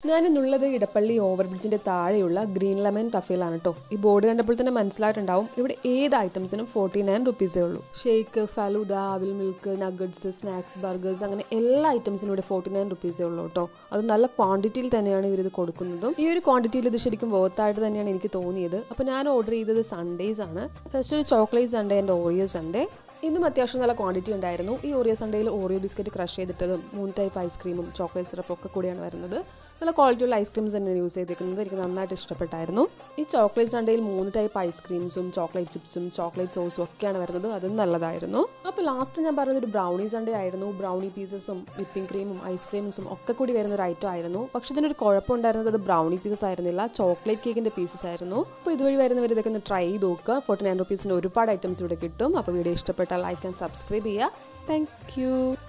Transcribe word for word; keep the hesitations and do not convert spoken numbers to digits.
ഞാനിന്നുള്ളത് ഇടപ്പള്ളി ഓവർബ്രിഡ്ജിന്റെ താഴെയുള്ള green lemon കഫേയിലാണ് കേട്ടോ. ഈ ബോർഡ് കണ്ടപ്പോൾ തന്നെ മനസ്സിലായിട്ടുണ്ടാവും ഇവിടെ ഏത് ഐറ്റംസിനും ഫോർട്ടി നയൻ റുപ്പീസേ ഉള്ളൂ. ഷേക്ക്, ഫലൂദ, അവിൽ മിൽക്ക്, നഗറ്റ്സ്, സ്നാക്സ്, ബർഗേഴ്സ് അങ്ങനെ എല്ലാ ഐറ്റംസിനും ഇവിടെ ഫോർട്ടി നയൻ റുപ്പീസേ ഉള്ളൂ കേട്ടോ. അത് നല്ല ക്വാണ്ടിറ്റിയിൽ തന്നെയാണ് ഇവരിത് കൊടുക്കുന്നതും. ഈ ഒരു ക്വാണ്ടിറ്റിയിൽ ഇത് ശരിക്കും വർത്തായിട്ട് തന്നെയാണ് എനിക്ക് തോന്നിയത്. അപ്പോൾ ഞാൻ ഓർഡർ ചെയ്തത് സൺഡേസ് ആണ്. ഫസ്റ്റ് ഒരു chocolate sundae and Oreo sundae. ഇന്നും അത്യാവശ്യം നല്ല ക്വാണ്ടിറ്റി ഉണ്ടായിരുന്നു. ഈ ഓറിയോ സൺഡേയിൽ ഓറിയോ ബിസ്ക്കറ്റ് ക്രഷ് ചെയ്തിട്ടതും മൂന്ന് ടൈപ്പ് ഐസ്ക്രീമും ചോക്ലേറ്റ് സിറപ്പും ഒക്കെ കൂടിയാണ് വരുന്നത്. നല്ല ക്വാളിറ്റിയുള്ള ഐസ്ക്രീംസ് തന്നെയാണ് യൂസ് ചെയ്തിരിക്കുന്നത്. എനിക്ക് നന്നായിട്ട് ഇഷ്ടപ്പെട്ടായിരുന്നു. ഈ ചോക്ലേറ്റ് സൺഡേയിൽ മൂന്ന് ടൈപ്പ് ഐസ്ക്രീംസും ചോക്ലേറ്റ് ചിപ്സും ചോക്ലേറ്റ് സോസും ഒക്കെയാണ് വരുന്നത്. അതും നല്ലതായിരുന്നു. അപ്പോൾ ലാസ്റ്റ് ഞാൻ പറഞ്ഞൊരു ബ്രൗണി സൺഡേ ആയിരുന്നു. ബ്രൗണി പീസസും വിപ്പിംഗ് ക്രീമും ഐസ്ക്രീംസും ഒക്കെ കൂടി വരുന്ന ഒരു ഐറ്റം ആയിരുന്നു. പക്ഷെ ഇതിനൊരു കുഴപ്പമുണ്ടായിരുന്നത് അത് ബ്രൗണി പീസസ് ആയിരുന്നില്ല, ചോക്ലേറ്റ് കേക്കിന്റെ പീസസ് ആയിരുന്നു. അപ്പോൾ ഇതുവഴി വരുന്നവർ ഇതൊക്കെ ഒന്ന് ട്രൈ ചെയ്ത് നോക്കുക. ഫോർട്ടി നയൻ റുപ്പീസിന് ഒരുപാട് ഐറ്റംസ് ഇവിടെ കിട്ടും. അപ്പോൾ വീഡിയോ ഇഷ്ടപ്പെട്ട ലൈക്ക് ആൻഡ് സബ്സ്ക്രൈബ് ചെയ്യുക. Thank U.